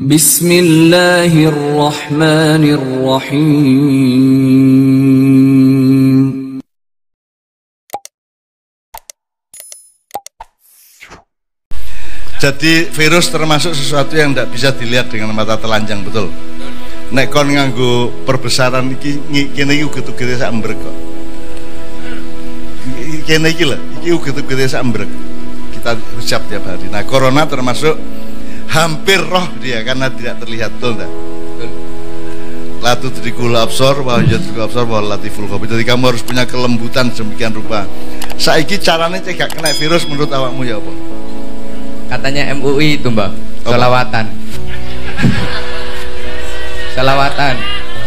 Bismillahirrahmanirrahim. Jadi virus termasuk sesuatu yang tidak bisa dilihat dengan mata telanjang, betul. Nek kon nganggo perbesaran iki kene iki uget-ugete sak embrek kok. Kene iki lho, iki uget-ugete sak embrek. Kita ucap tiap hari. Nah, corona termasuk hampir roh dia karena tidak terlihat, betul enggak? La tudrikul absar wa yudrikul absar wa latiful khabir. Jadi kamu harus punya kelembutan sedemikian rupa. Saiki carane cegak kena virus menurut awakmu ya apa? Katanya MUI itu mbak, selawatan. Selawatan.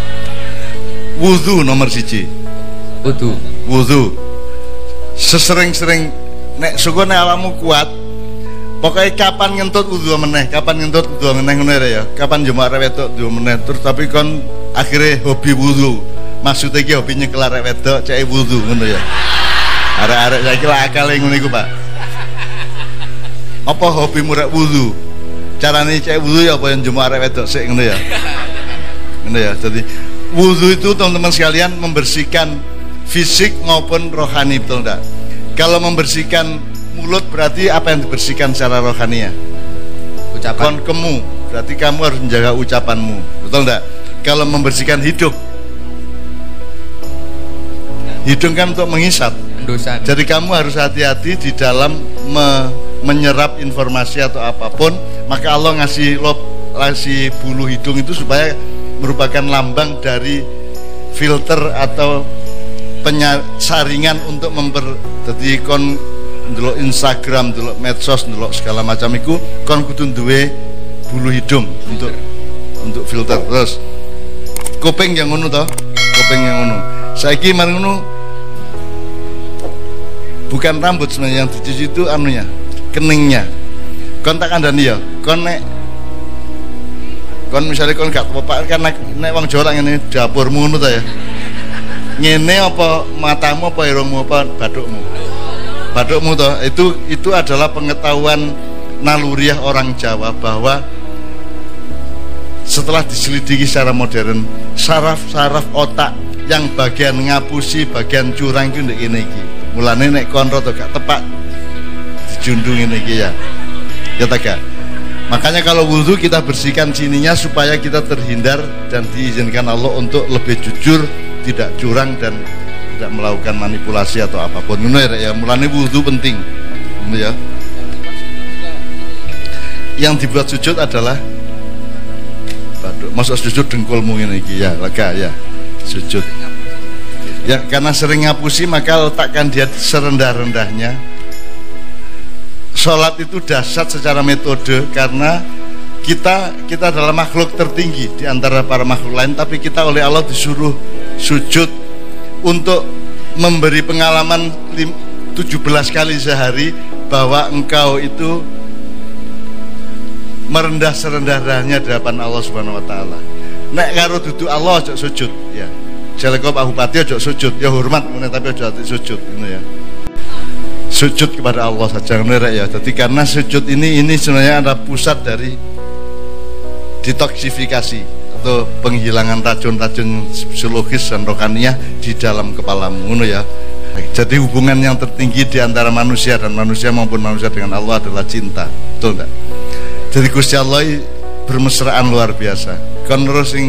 Wudu nomor 1. Wudu. Sesering-sering nek syukur nek awakmu kuat. Pokoknya kapan ngentut wudu meneh, kapan ngentut wudu meneh ngono ya. Kapan jemaah arek wedok wudu meneh terus tapi kon akhirnya hobi wudu. Maksudnya iki hobi nyekel arek wedok cek wudu ngono ya. Arek-arek saiki lak akale ngono iku, Pak. Apa hobimu rek wudu? Carane cek wudu ya apa yang jemaah arek wedok sik ngono ya. Ngono ya. Jadi wudu itu teman-teman sekalian membersihkan fisik maupun rohani, betul enggak? Kalau membersihkan mulut berarti apa yang dibersihkan secara rohani ya? Ucapan. Konkemu, berarti kamu harus menjaga ucapanmu, betul enggak? Kalau membersihkan hidung kan untuk menghisap. Endusan. Jadi kamu harus hati-hati di dalam menyerap informasi atau apapun. Maka Allah ngasih bulu hidung itu supaya merupakan lambang dari filter atau penyaringan untuk jadi kon ndelok Instagram, ndelok medsos, ndelok segala macam iku kon kudu duwe bulu hidung untuk filter. Terus kuping yang ngono to, kuping yang ngono. Saiki mari ngono bukan rambut sebenarnya yang dicuci itu anunya, keningnya. Kon tak kandhani ya, kon misalnya kon gak apa-apa kan nek wong Jawa ngene dapurmu ngono ta ya. Ngene apa matamu apa irungmu apa bathukmu? Bathukmu toh, itu adalah pengetahuan naluriah orang Jawa bahwa setelah diselidiki secara modern, saraf-saraf otak yang bagian ngapusi, bagian curang itu ndek kene iki. Mulane nek konro to gak tepak dijundung ngene iki ya. Ya tak gak? Makanya kalau wudu kita bersihkan sininya supaya kita terhindar dan diizinkan Allah untuk lebih jujur, tidak curang dan tidak melakukan manipulasi atau apapun. Ngono ya, mulane wudu penting. Ngono ya. Yang dibuat sujud adalah masuk sujud dengkulmu ngene iki ya, lega ya. Sujud. Ya, karena sering ngapusi maka letakkan dia serendah-rendahnya. Salat itu dahsyat secara metode karena kita adalah makhluk tertinggi di antara para makhluk lain, tapi kita oleh Allah disuruh sujud untuk memberi pengalaman 17 kali sehari bahwa engkau itu merendah serendah-rendahnya di hadapan Allah Subhanahu wa taala. Nek karo dudu Allah aja sujud ya. Jeleko Pak Bupati aja sujud, ya hormat tapi aja sujud ngono ya. Sujud kepada Allah saja ngono ya. Jadi karena sujud ini sebenarnya ada pusat dari detoksifikasi atau penghilangan racun-racun psikologis dan rohaniah di dalam kepalamu ngono ya. Jadi hubungan yang tertinggi di antara manusia dan manusia maupun manusia dengan Allah adalah cinta, betul enggak? Jadi Gusti Allah bermesraan luar biasa. Kon terus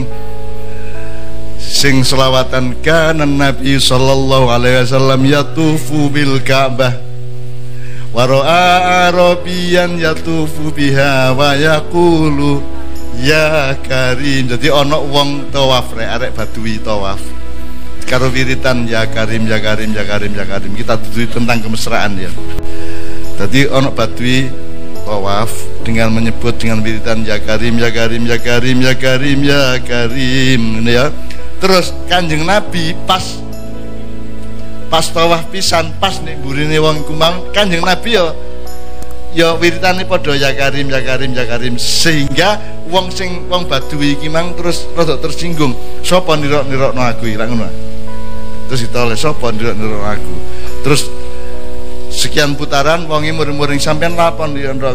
sing selawatan kana Nabi sallallahu alaihi wasallam yatufu bil Ka'bah wa ra'a arabiyan yatufu biha wa yaqulu ya Karim. Jadi ono wong tawaf arek badui tawaf karo wiritan ya Karim ya Karim ya Karim ya Karim. Kita tuju tentang kemesraan ya. Jadi ono badui tawaf dengan menyebut dengan wiritan ya Karim ya Karim ya Karim ya Karim ya Karim ini ya. Terus Kanjeng Nabi pas tawaf pisan pas nih burine wong kumang Kanjeng Nabi ya wiritane padha ya Karim ya Karim ya Karim, sehingga wong badui iki mang terus rada tersinggung. Sapa nirok-nirokno aku iki lak ngono. Terus ditoleh sapa nirok-nirokno aku. Terus sekian putaran wonge muring-muring sampean lapon nirok aku.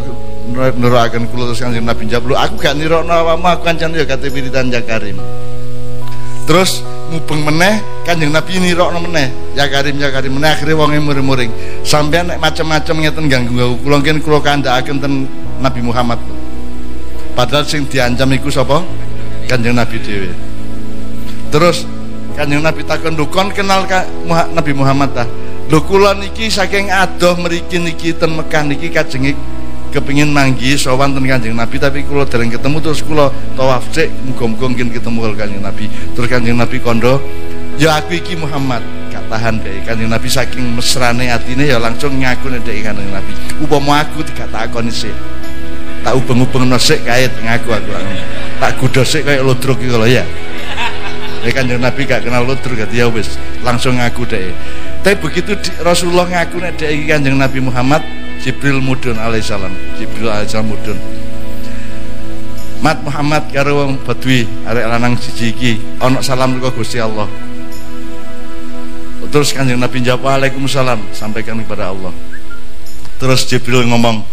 nurakaken kula terus Kanjeng Nabi njawab, "Lho aku gak nirokno awakmu, aku kancane ya kate wiritan Ya Karim." Terus mubeng meneh Kanjeng Nabi nirokno meneh, Ya Karim meneh, akhire wonge muring-muring. Sampeyan nek macam-macam ngeten ganggu kula ngen kula kandhakaken ten Nabi Muhammad. Padahal sing diancam iku sapa? Kanjeng Nabi dhewe. Terus Kanjeng Nabi takon, "Lho kon kenal Nabi Muhammad ta?" "Lho kula niki saking adoh mriki niki ten Mekah niki kajenge kepengin manggi sowan ten Kanjeng Nabi, tapi kula dereng ketemu terus kula tawaf sik muga-muga mungkin ketemu karo Kanjeng Nabi." Terus Kanjeng Nabi kondo, "Ya aku iki Muhammad." Gak tahan deh. Kanjeng Nabi saking mesrane atine ya langsung ngaku nek Kanjeng Nabi. Upama aku tidak takoni sik. Tak ubeng-ubengno sik kait ngaku aku. Tak gudho sik kaya ludruk iki lho ya. Kanjeng Nabi gak kenal ludruk ya wis langsung ngaku deh. Tapi begitu Rasulullah ngaku nek dhek iki Kanjeng Nabi Muhammad, Jibril mudhun alaihissalam. Jibril alaihissalam mudhun. Mat Muhammad karo wong Badui arek lanang siji iki ana salam saka Gusti Allah. Terus Kanjeng Nabi jawab, "Waalaikumsalam, sampaikan kepada Allah." Terus Jibril ngomong,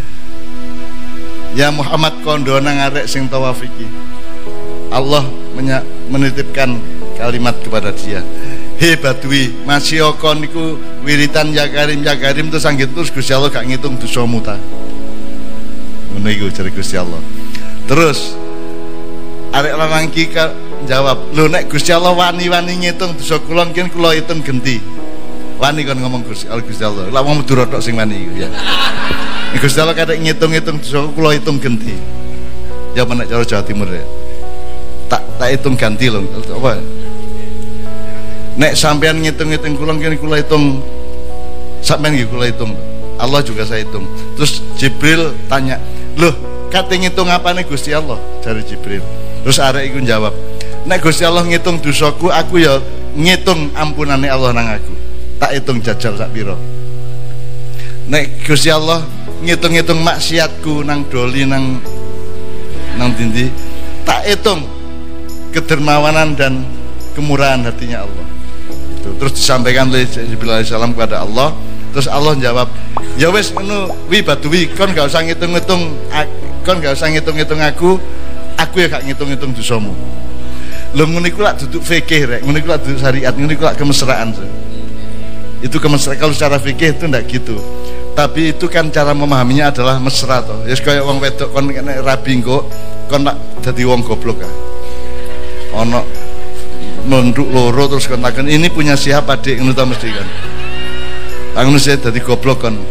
"Ya Muhammad kondo nang arek sing tawaf iki. Allah menitipkan kalimat kepada dia. Hei Badui, masih kon niku wiritan Ya Karim terus anggit terus Gusti Allah gak ngitung dosamu ta?" Ngono iku jare Gusti Allah. Terus arek lanang iki jawab, "Lho nek Gusti Allah wani-wani ngitung dosa kula mungkin kula hitung genti." Wani kon ngomong Gusti Allah. Lah wong Madura tok sing wani iku ya. Gusti Allah kadek ngitung-ngitung dosa kula hitung genti. Ya menek cara Jawa Timur ya. Tak hitung ganti lho. Apa? Nek sampean ngitung-ngitung kula mungkin kula hitung sampean nggih kula hitung. Allah juga saya hitung. Terus Jibril tanya, "Loh, kate ngitung apane Gusti Allah?" Dari Jibril. Terus arek iku jawab, "Nek Gusti Allah ngitung dosaku, aku ya ngitung ampunane Allah nang aku. Tak hitung jajal sak pira. Nek Gusti Allah ngitung-ngitung maksiatku nang doli nang dindi, tak hitung kedermawanan dan kemurahan hatinya Allah." Itu terus disampaikan oleh Jibril alaihissalam kepada Allah. Terus Allah jawab, "Ya wis ngono wi Badui, kon gak usah ngitung-ngitung, kon gak usah ngitung-ngitung aku ya gak ngitung-ngitung dosamu." Lho ngono iku lak duduk fikih rek, ngono iku lak duduk syariat, ngono iku lak kemesraan. Itu kemesraan. Kalau secara fikih itu ndak gitu. Tapi itu kan cara memahaminya adalah mesra toh. Ya kaya wong wedok kon nek rabi engko kon nak dadi wong goblok ah. Ono nunduk loro terus kon takon, "Ini punya siapa, Dik?" Ngono ta mesti kan. Anggun saya dadi goblok kon.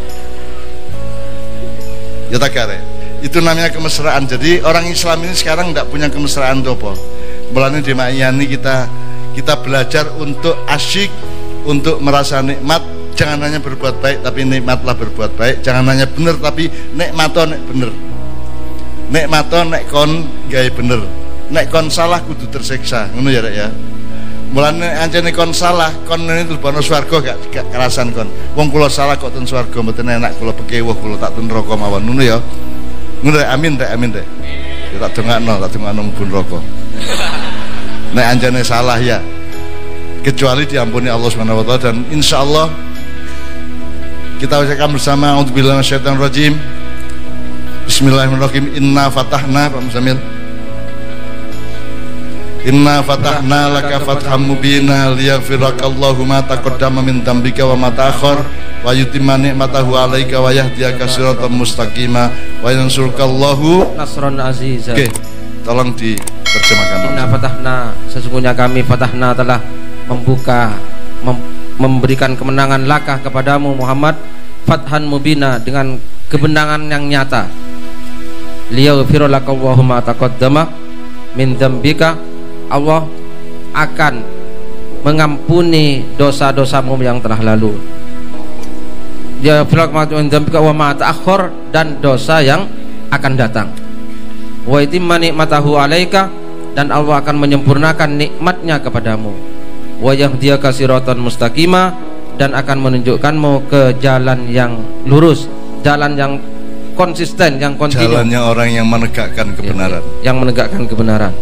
Ya tak kare. Itu namanya kemesraan. Jadi orang Islam ini sekarang tidak punya kemesraan apa. Mulane di Ma'iyani kita belajar untuk asyik, untuk merasa nikmat. Jangan hanya berbuat baik tapi nikmatlah berbuat baik. Jangan hanya bener tapi nikmato nek bener. Nikmato nek kon gawe bener. Nek kon salah kudu tersiksa. Ngono ya rek ya. Mulane ancene kon salah, kon niku lebana swarga gak kerasan kon. Wong kula salah kok ten swarga mboten enak, kula pekewuh kula tak ten neraka mawon. Ngono ya. Ngono rek, amin rek. Ya tak dongakno mlebu neraka. Nek ancene salah ya. Kecuali diampuni Allah Subhanahu wa taala dan insyaallah kita ucapkan bersama a'udzubillahi minasyaitonir rajim. Bismillahirrahmanirrahim. Inna fatahna Pak Musamil. Inna fatahna laka fatham mubina liyaghfirakallahu ma taqaddama min dzambika wa ma ta'akhkhar wa yutimma ni'matahu 'alaika wa yahdiyaka siratan mustaqima wa yansurkallahu nasran aziza. Oke, tolong diterjemahkan. Inna fatahna, sesungguhnya kami fatahna telah membuka memberikan kemenangan laka kepadamu Muhammad, fathan mubina, dengan kemenangan yang nyata. Liyaghfira lakallahu ma taqaddama min dzambika, Allah akan mengampuni dosa-dosamu yang telah lalu. Dia dan dosa yang akan datang. Wa itimma ni'matahu 'alaika, dan Allah akan menyempurnakan nikmatnya kepadamu. Wa yahdiyaka siratan mustaqima, dan akan menunjukkanmu ke jalan yang lurus, jalan yang konsisten, yang kontinu. Jalannya orang yang menegakkan kebenaran. Yang menegakkan kebenaran.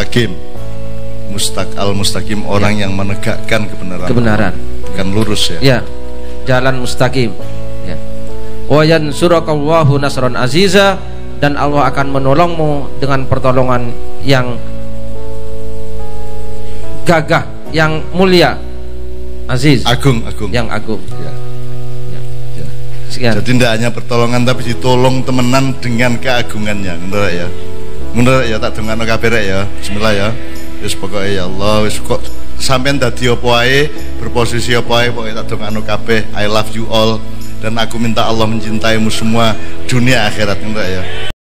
Mustaqim, orang yang menegakkan kebenaran. Bukan lurus ya. Ya, jalan mustaqim. Ya. wa yansurakallahu nasran aziza, dan Allah akan menolongmu dengan pertolongan yang gagah, yang mulia, aziz, agung. yang agung. Ya. Ya. Ya. Sekian. Jadi tidak hanya pertolongan tapi ditolong temenan dengan keagungannya. Menurut ya. Menurut ya tak dongakno kabeh rek ya. Bismillah ya. Wis pokoke ya Allah wis kok sampean dadi apa wae, berposisi apa wae, pokoke tak dongakno kabeh. I love you all dan aku minta Allah mencintaimu semua dunia akhirat. Menurut ya.